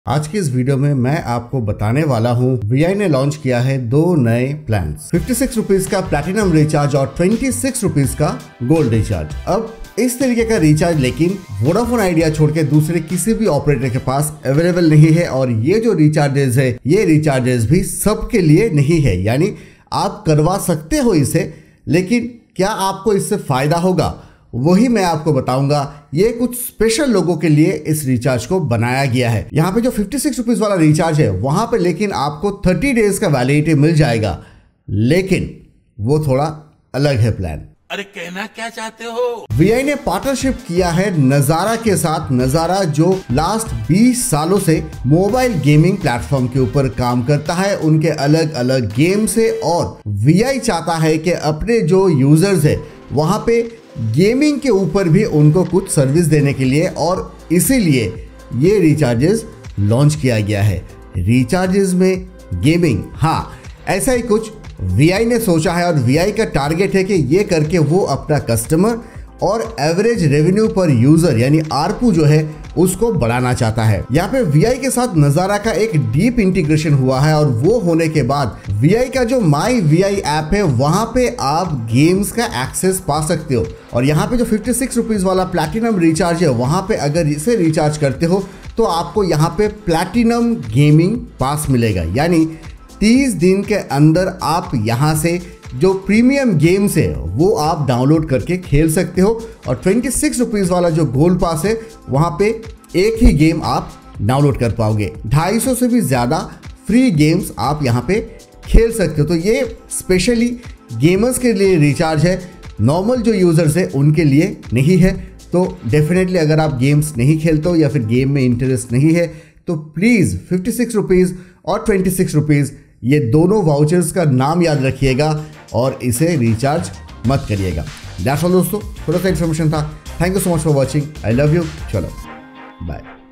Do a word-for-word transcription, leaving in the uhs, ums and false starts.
आज के इस वीडियो में मैं आपको बताने वाला हूँ वी आई ने लॉन्च किया है दो नए प्लान, फिफ्टी सिक्स रुपीज का प्लैटिनम रिचार्ज और ट्वेंटी सिक्स रुपीज का गोल्ड रिचार्ज। अब इस तरीके का रिचार्ज लेकिन वोडाफोन आइडिया छोड़ के दूसरे किसी भी ऑपरेटर के पास अवेलेबल नहीं है और ये जो रिचार्जेस है ये रिचार्जेस भी सबके लिए नहीं है। यानी आप करवा सकते हो इसे, लेकिन क्या आपको इससे फायदा होगा वही मैं आपको बताऊंगा। ये कुछ स्पेशल लोगों के लिए इस रिचार्ज को बनाया गया है। यहाँ पे जो फिफ्टी सिक्स रुपीज वाला रिचार्ज है वहां पे लेकिन आपको थर्टी डेज का वैलिडिटी मिल जाएगा, लेकिन वो थोड़ा अलग है प्लान। अरे कहना क्या चाहते हो? वी आई ने पार्टनरशिप किया है नजारा के साथ। नजारा जो लास्ट बीस सालों से मोबाइल गेमिंग प्लेटफॉर्म के ऊपर काम करता है, उनके अलग अलग गेम्स है और वी आई चाहता है कि अपने जो यूजर्स है वहां पे गेमिंग के ऊपर भी उनको कुछ सर्विस देने के लिए, और इसीलिए ये रिचार्जेस लॉन्च किया गया है। रिचार्जेस में गेमिंग, हाँ ऐसा ही कुछ वी आई ने सोचा है और वी आई का टारगेट है कि ये करके वो अपना कस्टमर और एवरेज रेवेन्यू पर यूजर यानी आरपू जो है उसको बढ़ाना चाहता है। यहाँ पे वी आई के साथ नजारा का एक डीप इंटीग्रेशन हुआ है और वो होने के बाद वी आई का जो माई वी आई ऐप है वहां पे आप गेम्स का एक्सेस पा सकते हो। और यहाँ पे जो फिफ्टी सिक्स रुपीज वाला प्लैटिनम रिचार्ज है वहां पे अगर इसे रिचार्ज करते हो तो आपको यहाँ पे प्लैटिनम गेमिंग पास मिलेगा। यानी तीस दिन के अंदर आप यहाँ से जो प्रीमियम गेम्स है वो आप डाउनलोड करके खेल सकते हो। और ट्वेंटी सिक्स रुपीज वाला जो गोल्ड पास है वहां पे एक ही गेम आप डाउनलोड कर पाओगे। ढाई सौ से भी ज्यादा फ्री गेम्स आप यहाँ पे खेल सकते हो। तो ये स्पेशली गेमर्स के लिए रिचार्ज है, नॉर्मल जो यूजर्स है उनके लिए नहीं है। तो डेफिनेटली अगर आप गेम्स नहीं खेलते हो या फिर गेम में इंटरेस्ट नहीं है तो प्लीज फिफ्टी सिक्स रुपीज और ट्वेंटी सिक्स रुपीज ये दोनों वाउचर्स का नाम याद रखिएगा और इसे रिचार्ज मत करिएगा। दैट्स ऑल दोस्तों, थोड़ा सा इन्फॉर्मेशन था। Thank you so much for watching. I love you. चलो बाय।